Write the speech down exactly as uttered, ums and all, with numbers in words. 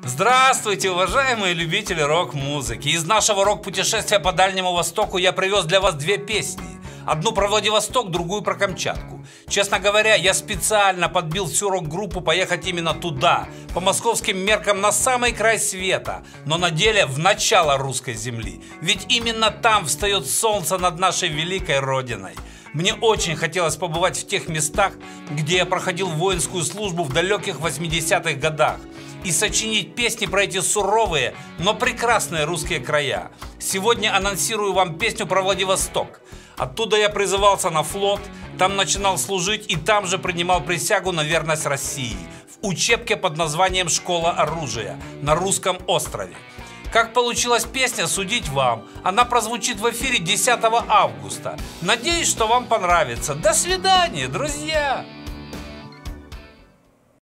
Здравствуйте, уважаемые любители рок-музыки! Из нашего рок-путешествия по Дальнему Востоку я привез для вас две песни. Одну про Владивосток, другую про Камчатку. Честно говоря, я специально подбил всю рок-группу поехать именно туда, по московским меркам на самый край света, но на деле в начало русской земли. Ведь именно там встает солнце над нашей великой родиной. Мне очень хотелось побывать в тех местах, где я проходил воинскую службу в далеких восьмидесятых годах, и сочинить песни про эти суровые, но прекрасные русские края. Сегодня анонсирую вам песню про Владивосток. Оттуда я призывался на флот, там начинал служить и там же принимал присягу на верность России, в учебке под названием «Школа оружия» на русском острове. Как получилась песня, судить вам. Она прозвучит в эфире десятого августа. Надеюсь, что вам понравится. До свидания, друзья!